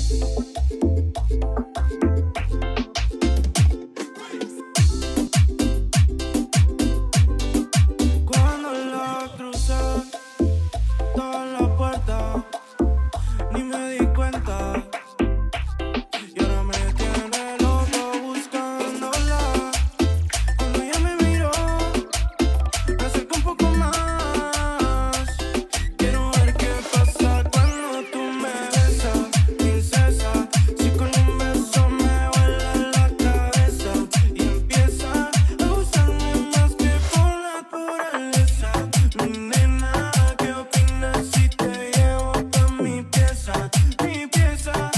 Cuando la crucé, estaba en la puerta, ni me di cuenta. Y ahora me tiene loco buscándola. Cuando ella me miró, me acerco un poco más. Quiero ver qué pasa cuando tú me besas, princesa. Si con un beso me vuela la cabeza y empieza a gustarme más que por naturaleza. Mi nena, ¿qué opinas si te llevo pa' mi pieza? Mi pieza,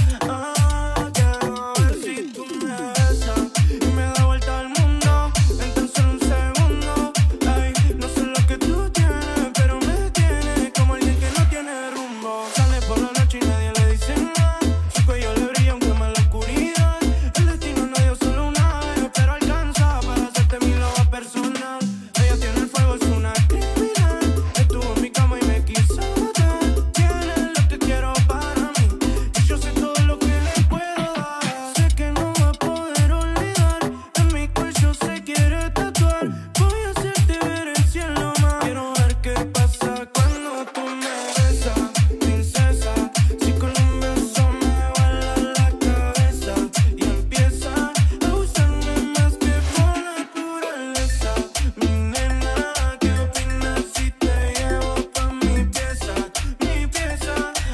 quiero ver si tú me besas y me da vuelta al mundo en tan solo un segundo. Ay, no sé lo que tú tienes, pero me tienes como alguien que no tiene rumbo. Sale por la noche y nadie le dice nada. Su cuello le brilla aunque me la oscuridad. El destino no dio solo una vez, pero alcanza para hacerte mi loba personal. Ella tiene el fuego, es una criminal. Estuvo en mi cama y me quiso matar. Tiene lo que quiero para mí y yo sé todo lo que le puedo dar. Sé que no va a poder olvidar. En mi cuello se quiere tatuar. Voy a hacerte ver el cielo más. Quiero ver qué pasa cuando tú me besas, princesa. Si con un beso me vuela la cabeza y empieza a gustarme más que por naturaleza. Mi nena, ¿qué opinas si te llevo pa' mi pieza? Mi pieza,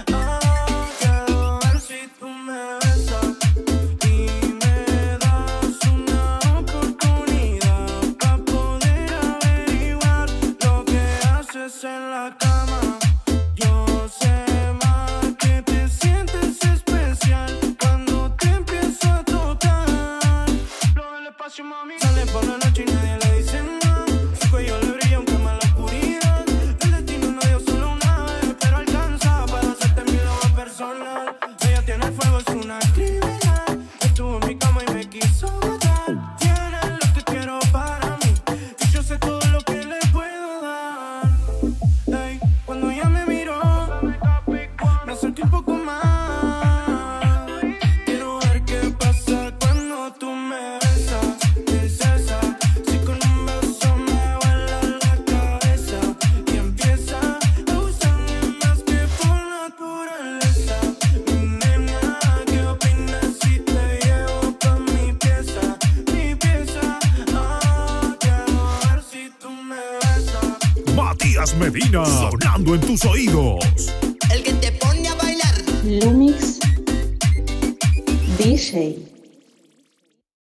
quiero ver si tú me besas y me das una oportunidad pa' poder averiguar lo que haces en la cama. Yo sé más que te sientes especial cuando te empiezo a tocar. Lo del espacio, mami. Sale por la noche y nadie le dice nada. Su cuello le brilla aunque me la oscuridad. El destino no dio solo una vez, pero alcanza para hacerte mi loba personal. Ella tiene el fuego, es una criminal. Estuvo en mi cama y me quiso matar. Tiene lo que quiero para mí y yo sé todo lo que le puedo dar. Ey, cuando ella me miró, me acerqué un poco más. Quiero ver qué pasa cuando tú me besas, princesa. Si con un beso me vuela la cabeza y empieza a gustarme más que por naturaleza. Mi nena, ¿qué opinas si te llevo pa' mi pieza? Mi pieza, quiero ver si tú me besas. Matías Medina, sonando en tus oídos. El que te pone a bailar. Lumix DJ.